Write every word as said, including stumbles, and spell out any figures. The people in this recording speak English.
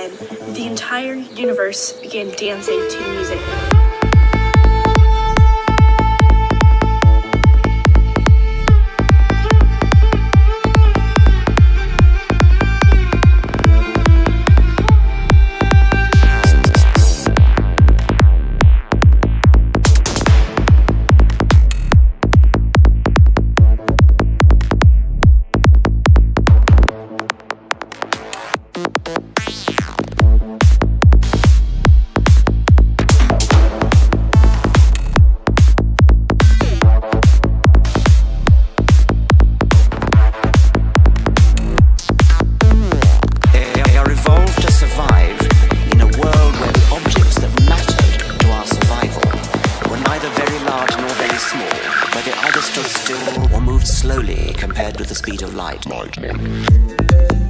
again, the entire universe began dancing to music. Stood still or moved slowly compared with the speed of light. light.